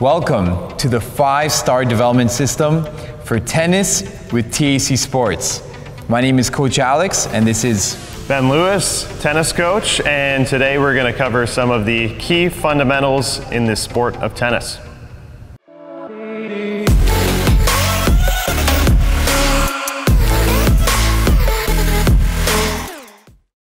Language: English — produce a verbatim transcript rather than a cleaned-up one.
Welcome to the five-star development system for tennis with T A C Sports. My name is Coach Alex, and this is Ben Lewis, tennis coach, and today we're going to cover some of the key fundamentals in the sport of tennis.